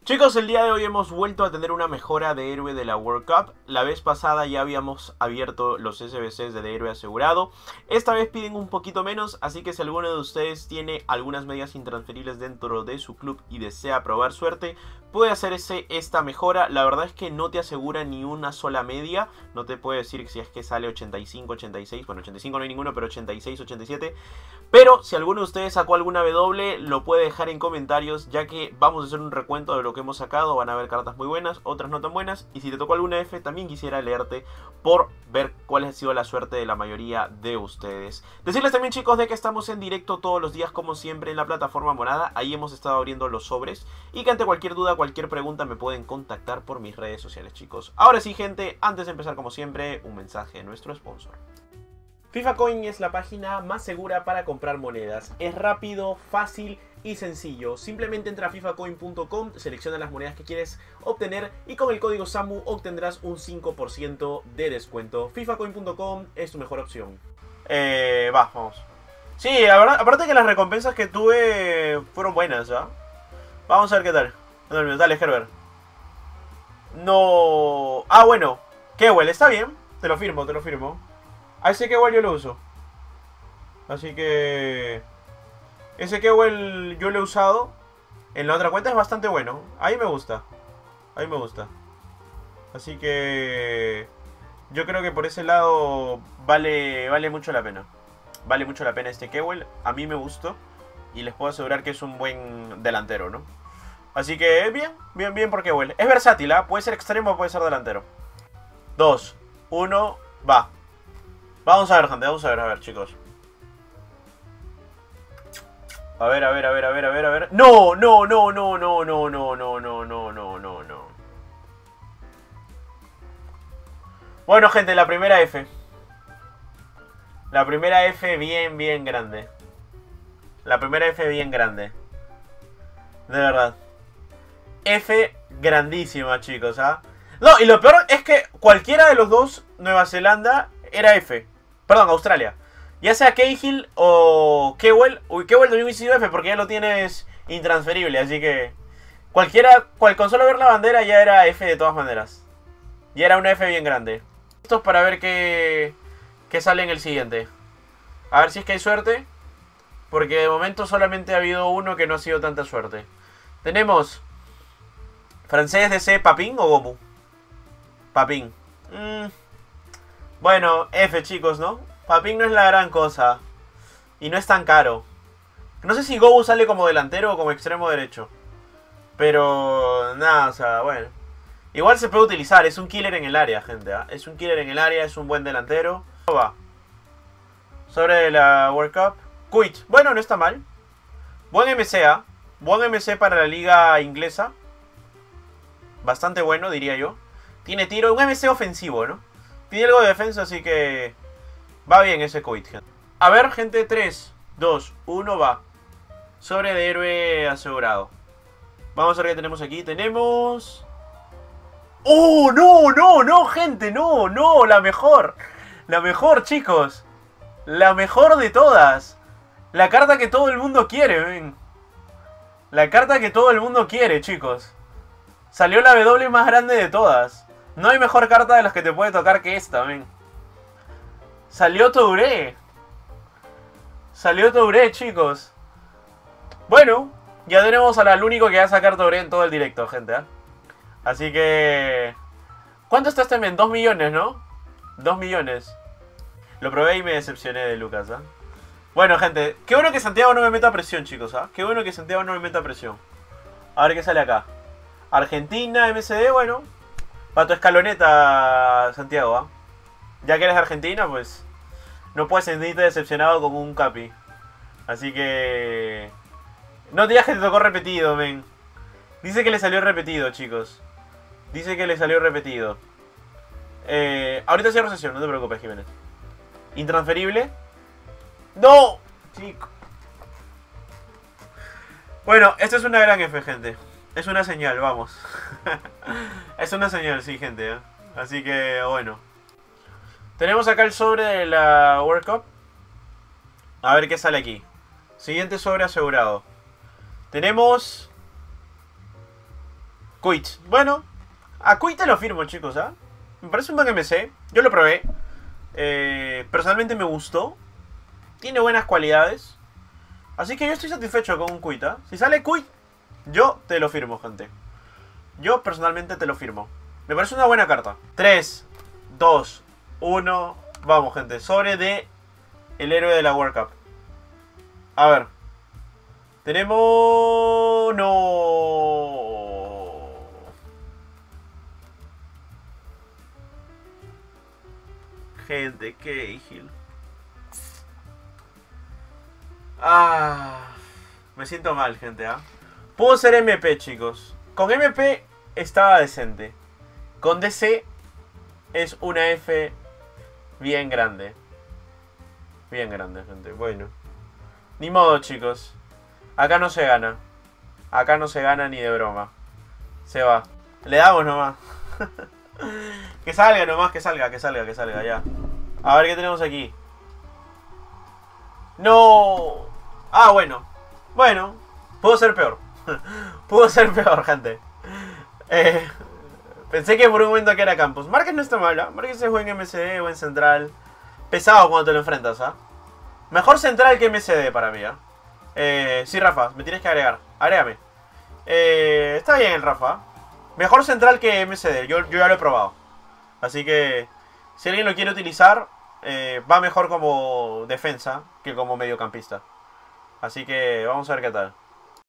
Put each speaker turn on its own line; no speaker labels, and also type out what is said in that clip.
Chicos, el día de hoy hemos vuelto a tener una mejora de héroe de la World Cup. La vez pasada ya habíamos abierto los SBCs de héroe asegurado. Esta vez piden un poquito menos, así que si alguno de ustedes tiene algunas medias intransferibles dentro de su club y desea probar suerte, puede hacer esta mejora. La verdad es que no te asegura ni una sola media. No te puede decir si es que sale 85, 86. Bueno, 85 no hay ninguno, pero 86, 87. Pero si alguno de ustedes sacó alguna W, lo puede dejar en comentarios, ya que vamos a hacer un recuento de lo que hemos sacado. Van a haber cartas muy buenas, otras no tan buenas. Y si te tocó alguna F, también quisiera leerte por ver cuál ha sido la suerte de la mayoría de ustedes. Decirles también, chicos, de que estamos en directo todos los días, como siempre, en la plataforma Monada. Ahí hemos estado abriendo los sobres. Y que ante cualquier duda, cualquier pregunta, me pueden contactar por mis redes sociales, chicos. Ahora sí, gente, antes de empezar, como siempre, un mensaje de nuestro sponsor. FIFA Coin es la página más segura para comprar monedas. Es rápido, fácil y sencillo. Simplemente entra a fifacoin.com, selecciona las monedas que quieres obtener y con el código SAMU obtendrás un 5% de descuento. fifacoin.com es tu mejor opción. Vamos. Sí, la verdad, aparte que las recompensas que tuve fueron buenas, ¿ah? Vamos a ver qué tal. Dale, Herbert. No... Ah, bueno. Kewell, está bien. Te lo firmo, te lo firmo. A ese Kewell yo lo uso. Así que... ese Kewell yo lo he usado. En la otra cuenta es bastante bueno. Ahí me gusta. Ahí me gusta. Así que... yo creo que por ese lado vale mucho la pena. Vale mucho la pena este Kewell. A mí me gustó. Y les puedo asegurar que es un buen delantero, ¿no? Así que bien por Kewell. Es versátil, ¿ah? Puede ser extremo o puede ser delantero. 2, 1, va. Vamos a ver, gente, vamos a ver, chicos. A ver. No. Bueno, gente, la primera F. La primera F bien grande. La primera F bien grande. De verdad. F grandísima, chicos, ¿ah? No, y lo peor es que cualquiera de los dos, Nueva Zelanda, era F. Perdón, Australia. Ya sea Cahill o Kewell. Uy, Kewell también hubiese sido F porque ya lo tienes intransferible. Así que cualquiera, con solo ver la bandera ya era F de todas maneras. Ya era una F bien grande. Esto es para ver qué sale en el siguiente. A ver si es que hay suerte. Porque de momento solamente ha habido uno que no ha sido tanta suerte. Tenemos francés DC Papin o Gomu. Papin. Bueno, F, chicos, ¿no? Papin no es la gran cosa. Y no es tan caro. No sé si Gomu sale como delantero o como extremo derecho. Pero nada, o sea, bueno. Igual se puede utilizar, es un killer en el área, gente, ¿eh? Es un killer en el área, es un buen delantero. Va. Sobre la World Cup. Quit. Bueno, no está mal. Buen MCA. Buen MC para la liga inglesa. Bastante bueno, diría yo. Tiene tiro, un MC ofensivo, ¿no? Tiene algo de defensa, así que va bien ese Quit, gente. A ver, gente, 3, 2, 1, va. Sobre de héroe asegurado. Vamos a ver qué tenemos aquí. Tenemos... ¡Oh, no, gente! No, la mejor. La mejor, chicos. La mejor de todas. La carta que todo el mundo quiere, ven. La carta que todo el mundo quiere, chicos. Salió la W más grande de todas. No hay mejor carta de las que te puede tocar que esta, ven. Salió Touré. Salió Touré, chicos. Bueno, ya tenemos al único que va a sacar Touré en todo el directo, gente, ¿eh? Así que... ¿cuánto está este men? 2 millones, ¿no? 2 millones. Lo probé y me decepcioné de Lucas, ¿ah? Bueno, gente, qué bueno que Santiago no me meta presión, chicos, ¿ah? Qué bueno que Santiago no me meta presión. A ver qué sale acá. Argentina, MCD, bueno. Para tu escaloneta, Santiago, ¿ah? Ya que eres de Argentina, pues... no puedes sentirte decepcionado con un capi. Así que... no te digas que te tocó repetido, men. Dice que le salió repetido, chicos. Dice que le salió repetido. Ahorita cierro sesión, no te preocupes, Jiménez. Intransferible. ¡No! Chico. Bueno, esto es una gran F, gente. Es una señal, vamos. Es una señal, sí, gente, ¿eh? Así que, bueno. Tenemos acá el sobre de la World Cup. A ver qué sale aquí. Siguiente sobre asegurado. Tenemos... Kuit. Bueno, a Kuit te lo firmo, chicos, ¿ah? Me parece un buen MC. Yo lo probé. Personalmente me gustó. Tiene buenas cualidades. Así que yo estoy satisfecho con un Kuit, ¿ah? Si sale Kuit, yo te lo firmo, gente. Yo personalmente te lo firmo. Me parece una buena carta. 3, 2, 1. Vamos, gente. Sobre de el héroe de la World Cup. A ver. Tenemos... No. Gente, Cahill. Me siento mal, gente, ¿ah? Puedo ser MP, chicos. Con MP estaba decente. Con DC es una F bien grande. Bien grande, gente. Bueno. Ni modo, chicos. Acá no se gana. Acá no se gana ni de broma. Se va. Le damos nomás. Que salga nomás, que salga, ya. A ver qué tenemos aquí. No. Bueno. Bueno. Pudo ser peor. Pudo ser peor, gente. Pensé que por un momento que era Campos. Márquez no está mala. Márquez es buen MCD, buen central. Pesado cuando te lo enfrentas, ¿ah? Mejor central que MCD para mí, ¿ah? Sí, Rafa, me tienes que agregar. Agrégame. Está bien el Rafa. Mejor central que MCD. Yo ya lo he probado. Así que si alguien lo quiere utilizar, va mejor como defensa que como mediocampista. Así que vamos a ver qué tal.